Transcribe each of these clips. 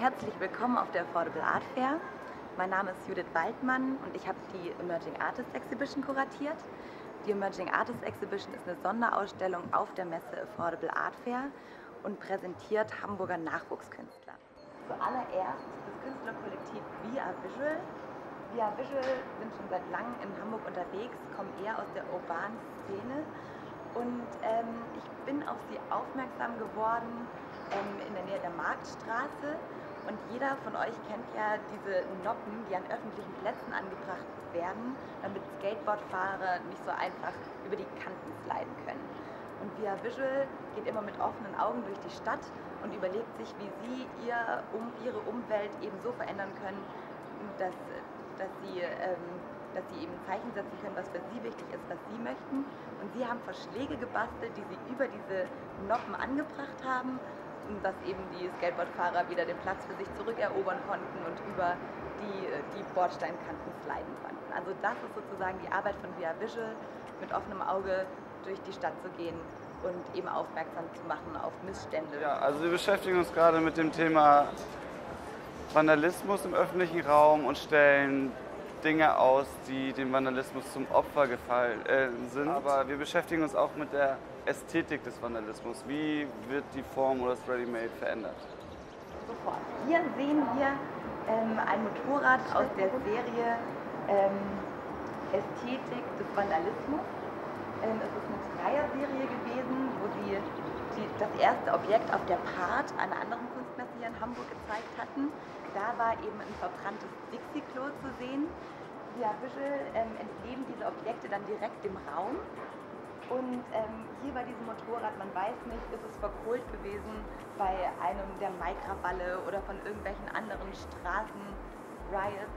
Herzlich willkommen auf der Affordable Art Fair. Mein Name ist Judith Waldmann und ich habe die Emerging Artists Exhibition kuratiert. Die Emerging Artists Exhibition ist eine Sonderausstellung auf der Messe Affordable Art Fair und präsentiert Hamburger Nachwuchskünstler. Zuallererst das Künstlerkollektiv Via Visual. Via Visual sind schon seit langem in Hamburg unterwegs, kommen eher aus der urbanen Szene und ich bin auf sie aufmerksam geworden in der Nähe der Marktstraße. Und jeder von euch kennt ja diese Noppen, die an öffentlichen Plätzen angebracht werden, damit Skateboardfahrer nicht so einfach über die Kanten sliden können. Und Via Visual geht immer mit offenen Augen durch die Stadt und überlegt sich, wie sie ihre Umwelt eben so verändern können, dass sie eben ein Zeichen setzen können, was für sie wichtig ist, was sie möchten. Und sie haben Verschläge gebastelt, die sie über diese Noppen angebracht haben, dass eben die Skateboardfahrer wieder den Platz für sich zurückerobern konnten und über die Bordsteinkanten sliden konnten. Also das ist sozusagen die Arbeit von Via Visual, mit offenem Auge durch die Stadt zu gehen und eben aufmerksam zu machen auf Missstände. Ja, also wir beschäftigen uns gerade mit dem Thema Vandalismus im öffentlichen Raum und stellen Dinge aus, die dem Vandalismus zum Opfer gefallen sind. Aber wir beschäftigen uns auch mit der Ästhetik des Vandalismus. Wie wird die Form oder das Ready-Made verändert? Sofort. Hier sehen wir ein Motorrad aus der Serie Ästhetik des Vandalismus. Es ist eine Dreierserie gewesen, wo sie das erste Objekt auf der Part, einer anderen Kunstmesse hier in Hamburg, gezeigt hatten. Da war eben ein verbranntes Dixie-Klo zu sehen. Via Visual entnehmen diese Objekte dann direkt dem Raum. Und hier bei diesem Motorrad, man weiß nicht, ist es verkohlt gewesen bei einem der Mai-Krawalle oder von irgendwelchen anderen Straßen-Riots.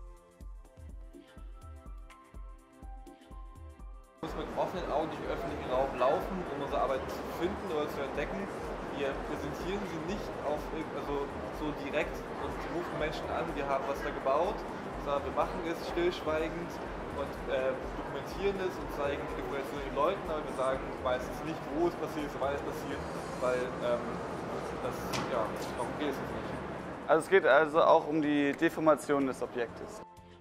Wir müssen mit offenen Augen durch den öffentlichen Raum laufen, um unsere Arbeit zu finden oder zu entdecken. Wir präsentieren sie nicht so direkt und rufen Menschen an, wir haben was da gebaut, sondern wir machen es stillschweigend und dokumentieren es und zeigen die Dokumentation den Leuten, aber wir sagen meistens nicht, wo es passiert ist, wann es passiert, weil darum geht es nicht. Also es geht also auch um die Deformation des Objektes.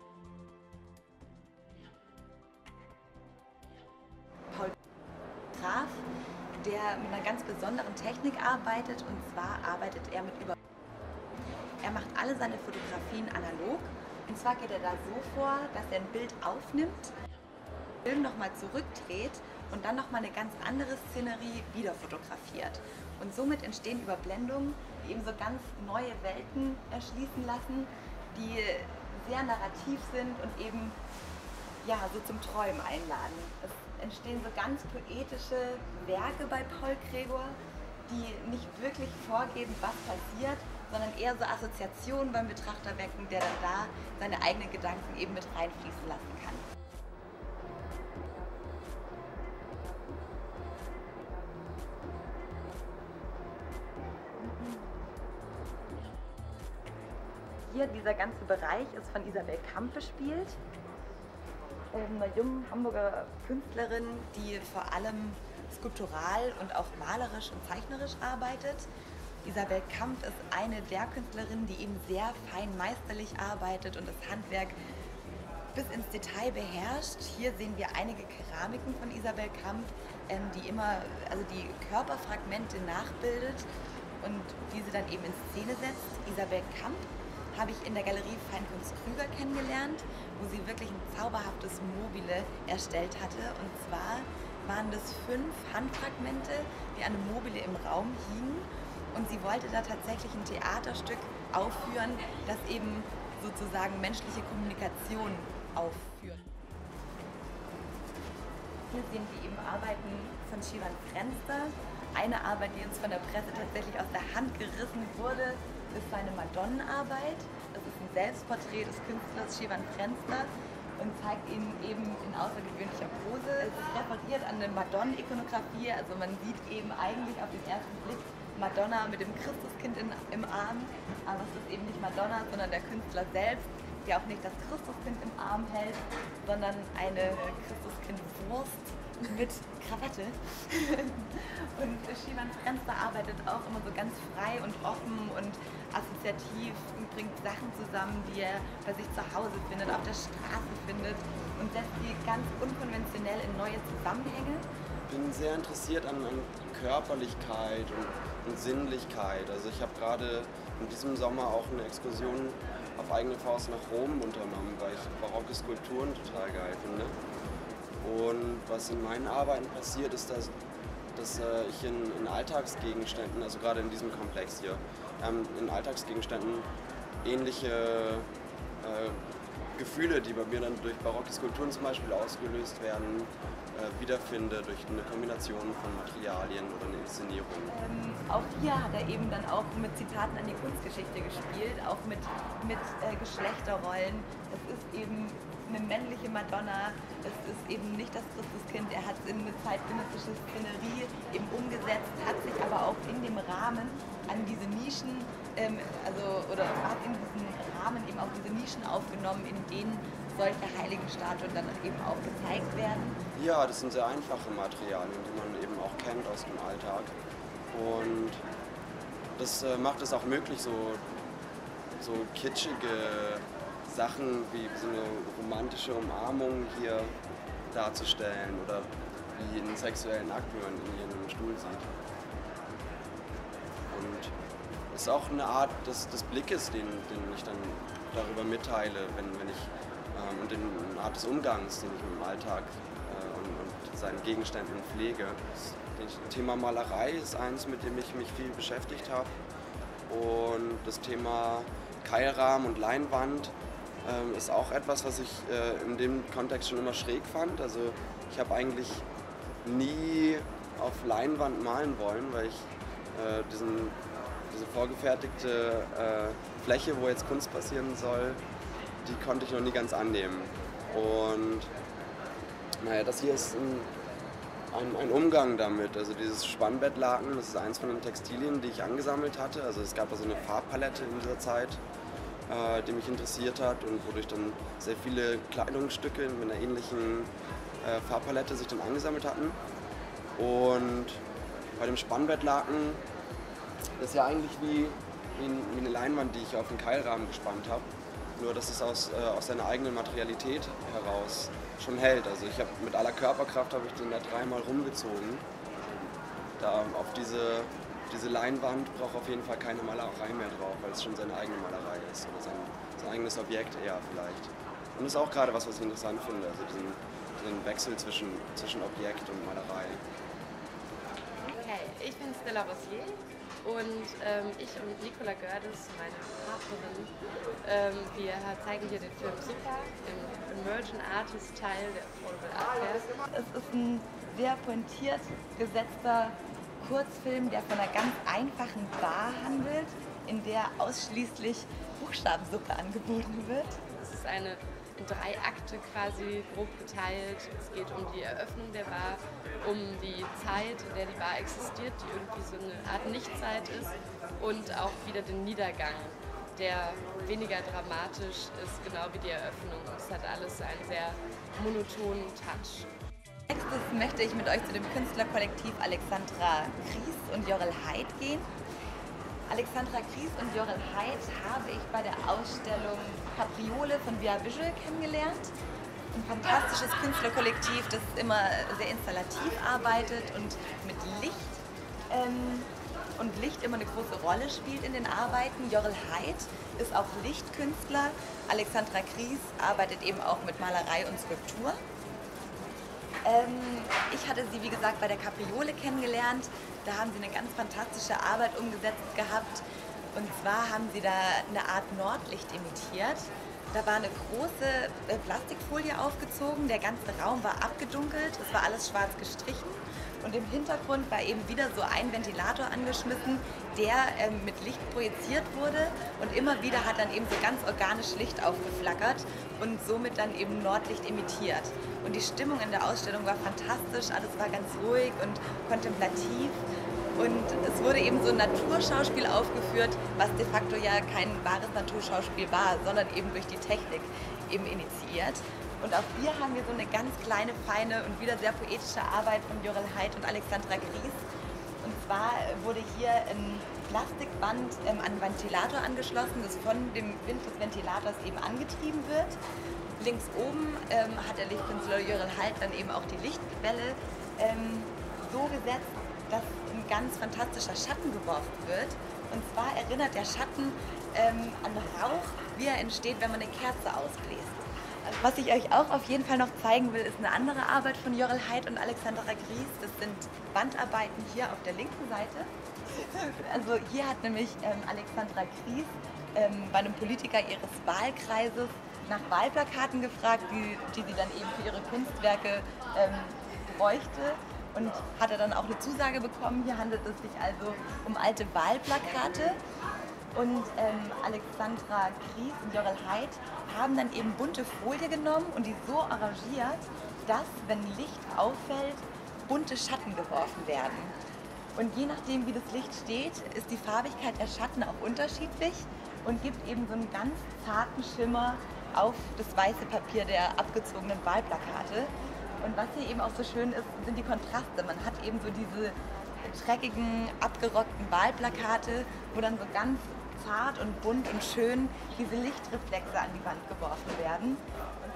Paul Graf, der mit einer ganz besonderen Technik arbeitet, und zwar arbeitet er mit Er macht alle seine Fotografien analog. Und zwar geht er da so vor, dass er ein Bild aufnimmt, den Film nochmal zurückdreht und dann nochmal eine ganz andere Szenerie wieder fotografiert. Und somit entstehen Überblendungen, die eben so ganz neue Welten erschließen lassen, die sehr narrativ sind und eben so zum Träumen einladen. Es entstehen so ganz poetische Werke bei Paul Gregor, die nicht wirklich vorgeben, was passiert, sondern eher so Assoziationen beim Betrachter wecken, der dann da seine eigenen Gedanken eben mit reinfließen lassen kann. Hier, dieser ganze Bereich ist von Isabel Kamp bespielt, einer jungen Hamburger Künstlerin, die vor allem skulptural und auch malerisch und zeichnerisch arbeitet. Isabel Kamp ist eine der Künstlerinnen, die eben sehr fein meisterlich arbeitet und das Handwerk bis ins Detail beherrscht. Hier sehen wir einige Keramiken von Isabel Kamp, die Körperfragmente nachbildet und diese dann eben in Szene setzt. Isabel Kamp habe ich in der Galerie Feinkunst Krüger kennengelernt, wo sie wirklich ein zauberhaftes Mobile erstellt hatte. Und zwar waren das 5 Handfragmente, die an einem Mobile im Raum hingen. Und sie wollte da tatsächlich ein Theaterstück aufführen, das eben sozusagen menschliche Kommunikation aufführt. Hier sehen wir eben Arbeiten von Shivan Frenster. Eine Arbeit, die uns von der Presse tatsächlich aus der Hand gerissen wurde, ist seine Madonnenarbeit. Das ist ein Selbstporträt des Künstlers Shivan Frenster und zeigt ihn eben in außergewöhnlicher Pose. Es referiert an eine Madonnenikonografie, also man sieht eben eigentlich auf den ersten Blick Madonna mit dem Christuskind im Arm, aber es ist eben nicht Madonna, sondern der Künstler selbst, ja auch nicht das Christuskind im Arm hält, sondern eine Christuskind-Wurst mit Krawatte. Und Schiemann Frenster arbeitet auch immer so ganz frei und offen und assoziativ und bringt Sachen zusammen, die er bei sich zu Hause findet, auf der Straße findet und setzt die ganz unkonventionell in neue Zusammenhänge. Ich bin sehr interessiert an Körperlichkeit und Sinnlichkeit. Also ich habe gerade in diesem Sommer auch eine Exkursion auf eigene Faust nach Rom unternommen, weil ich barocke Skulpturen total geil finde. Und was in meinen Arbeiten passiert, ist, dass ich in Alltagsgegenständen, also gerade in diesem Komplex hier, in Alltagsgegenständen ähnliche Gefühle, die bei mir dann durch barocke Skulpturen zum Beispiel ausgelöst werden, wiederfinde durch eine Kombination von Materialien oder eine Inszenierung. Auch hier hat er eben dann auch mit Zitaten an die Kunstgeschichte gespielt, auch mit Geschlechterrollen. Es ist eben eine männliche Madonna, es ist eben nicht das Christuskind, er hat es in eine zeitgenössische Szenerie eben umgesetzt, hat sich aber auch in dem Rahmen an diese Nischen, oder hat in diesen Rahmen eben auch diese Nischen aufgenommen, in denen solche Heiligenstatuen dann eben auch gezeigt werden. Ja, das sind sehr einfache Materialien, die man eben auch kennt aus dem Alltag. Und das macht es auch möglich, so kitschige Sachen wie so eine romantische Umarmung hier darzustellen oder wie einen sexuellen Akt, wie man ihn hier in einem Stuhl sieht. Und es ist auch eine Art des Blickes, den ich dann darüber mitteile, wenn ich und eine Art des Umgangs, den ich mit dem Alltag und seinen Gegenständen pflege. Das Thema Malerei ist eins, mit dem ich mich viel beschäftigt habe. Und das Thema Keilrahmen und Leinwand ist auch etwas, was ich in dem Kontext schon immer schräg fand. Also ich habe eigentlich nie auf Leinwand malen wollen, weil ich diese vorgefertigte Fläche, wo jetzt Kunst passieren soll, die konnte ich noch nie ganz annehmen. Und naja, das hier ist ein Umgang damit. Also dieses Spannbettlaken, das ist eins von den Textilien, die ich angesammelt hatte. Also es gab da so eine Farbpalette in dieser Zeit, die mich interessiert hat und wodurch dann sehr viele Kleidungsstücke mit einer ähnlichen Farbpalette sich dann angesammelt hatten. Und bei dem Spannbettlaken, das ist ja eigentlich wie eine Leinwand, die ich auf den Keilrahmen gespannt habe. Nur dass es aus seiner eigenen Materialität heraus schon hält. Also ich habe mit aller Körperkraft habe ich den da dreimal rumgezogen. Da auf diese Leinwand braucht auf jeden Fall keine Malerei mehr drauf, weil es schon seine eigene Malerei ist oder sein eigenes Objekt eher vielleicht. Und das ist auch gerade was ich interessant finde, also diesen Wechsel zwischen Objekt und Malerei. Okay, ich bin Stella Rossier und ich und Nicola Gördes, meine Partnerin, wir zeigen hier den Film Super im Emerging Artist Teil der Affordable Art Fair. Es ist ein sehr pointiert gesetzter Kurzfilm, der von einer ganz einfachen Bar handelt, in der ausschließlich Buchstabensuppe angeboten wird. Es ist in 3 Akte quasi grob geteilt. Es geht um die Eröffnung der Bar, um die Zeit, in der die Bar existiert, die irgendwie so eine Art Nichtzeit ist, und auch wieder den Niedergang, der weniger dramatisch ist, genau wie die Eröffnung. Es hat alles einen sehr monotonen Touch. Als nächstes möchte ich mit euch zu dem Künstlerkollektiv Alexandra Kries und Jorel Heid gehen. Alexandra Kries und Jorel Heid habe ich bei der Ausstellung Capriole von Via Visual kennengelernt. Ein fantastisches Künstlerkollektiv, das immer sehr installativ arbeitet und mit Licht. Und Licht immer eine große Rolle spielt in den Arbeiten. Jorel Heid ist auch Lichtkünstler. Alexandra Kries arbeitet eben auch mit Malerei und Skulptur. Ich hatte sie, wie gesagt, bei der Capriole kennengelernt. Da haben sie eine ganz fantastische Arbeit umgesetzt gehabt. Und zwar haben sie da eine Art Nordlicht imitiert. Da war eine große Plastikfolie aufgezogen, der ganze Raum war abgedunkelt, es war alles schwarz gestrichen. Und im Hintergrund war eben wieder so ein Ventilator angeschmissen, der mit Licht projiziert wurde. Und immer wieder hat dann eben so ganz organisch Licht aufgeflackert und somit dann eben Nordlicht imitiert. Und die Stimmung in der Ausstellung war fantastisch, alles war ganz ruhig und kontemplativ. Und es wurde eben so ein Naturschauspiel aufgeführt, was de facto ja kein wahres Naturschauspiel war, sondern eben durch die Technik eben initiiert. Und auch hier haben wir so eine ganz kleine, feine und wieder sehr poetische Arbeit von Jörel Heid und Alexandra Gries. Und zwar wurde hier ein Plastikband an einen Ventilator angeschlossen, das von dem Wind des Ventilators eben angetrieben wird. Links oben hat der Lichtkünstler Jörel Heid dann eben auch die Lichtquelle so gesetzt, dass ein ganz fantastischer Schatten geworfen wird. Und zwar erinnert der Schatten an Rauch, wie er entsteht, wenn man eine Kerze ausbläst. Was ich euch auch auf jeden Fall noch zeigen will, ist eine andere Arbeit von Jörel Heid und Alexandra Gries. Das sind Wandarbeiten hier auf der linken Seite. Also hier hat nämlich Alexandra Gries bei einem Politiker ihres Wahlkreises nach Wahlplakaten gefragt, die sie dann eben für ihre Kunstwerke bräuchte. Und hatte dann auch eine Zusage bekommen. Hier handelt es sich also um alte Wahlplakate. Und Alexandra Gries und Jörel Heid haben dann eben bunte Folie genommen und die so arrangiert, dass, wenn Licht auffällt, bunte Schatten geworfen werden. Und je nachdem, wie das Licht steht, ist die Farbigkeit der Schatten auch unterschiedlich und gibt eben so einen ganz zarten Schimmer auf das weiße Papier der abgezogenen Wahlplakate. Und was hier eben auch so schön ist, sind die Kontraste. Man hat eben so diese dreckigen, abgerockten Wahlplakate, wo dann so ganz zart und bunt und schön diese Lichtreflexe an die Wand geworfen werden. Und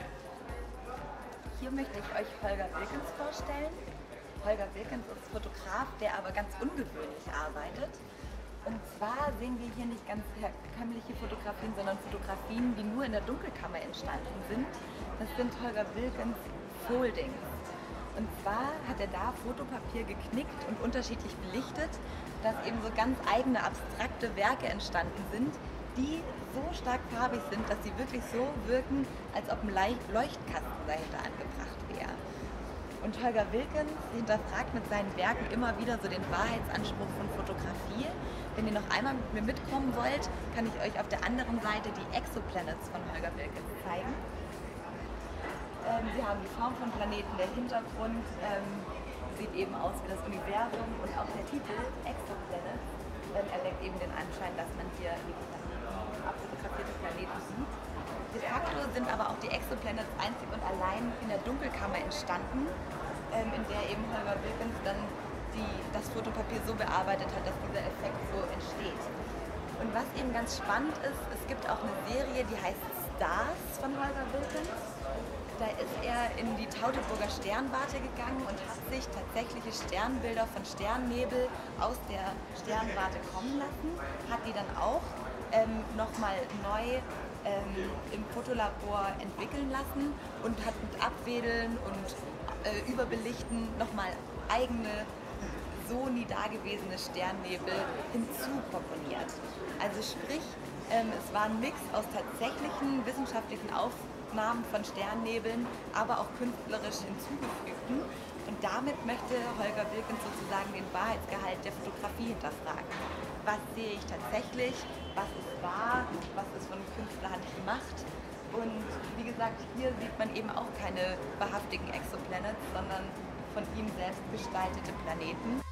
hier möchte ich euch Holger Wilkens vorstellen. Holger Wilkens ist Fotograf, der aber ganz ungewöhnlich arbeitet. Und zwar sehen wir hier nicht ganz herkömmliche Fotografien, sondern Fotografien, die nur in der Dunkelkammer entstanden sind. Das sind Holger Wilkens Foldings. Und zwar hat er da Fotopapier geknickt und unterschiedlich belichtet, dass eben so ganz eigene abstrakte Werke entstanden sind, die so stark farbig sind, dass sie wirklich so wirken, als ob ein Leuchtkasten dahinter angebracht wäre. Und Holger Wilkens hinterfragt mit seinen Werken immer wieder so den Wahrheitsanspruch von Fotografie. Wenn ihr noch einmal mit mir mitkommen wollt, kann ich euch auf der anderen Seite die Exoplanets von Holger Wilkens zeigen. Sie haben die Form von Planeten, der Hintergrund sieht eben aus wie das Universum und auch der Titel Exoplanets erweckt eben den Anschein, dass man hier abfotografierte Planeten sieht. De facto sind aber auch die Exoplanets einzig und allein in der Dunkelkammer entstanden, in der eben Holger Wilkens dann das Fotopapier so bearbeitet hat, dass dieser Effekt so entsteht. Und was eben ganz spannend ist, es gibt auch eine Serie, die heißt Stars von Holger Wilkens. Da ist er in die Teutoburger Sternwarte gegangen und hat sich tatsächliche Sternbilder von Sternnebel aus der Sternwarte kommen lassen, hat die dann auch nochmal neu im Fotolabor entwickeln lassen und hat mit Abwedeln und Überbelichten nochmal eigene, so nie dagewesene Sternnebel hinzukomponiert. Also sprich, es war ein Mix aus tatsächlichen wissenschaftlichen Aufnahmen von Sternnebeln, aber auch künstlerisch hinzugefügten. Und damit möchte Holger Wilkens sozusagen den Wahrheitsgehalt der Fotografie hinterfragen. Was sehe ich tatsächlich? Was ist wahr? Was ist von Künstlerhand gemacht? Und wie gesagt, hier sieht man eben auch keine wahrhaftigen Exoplanets, sondern von ihm selbst gestaltete Planeten.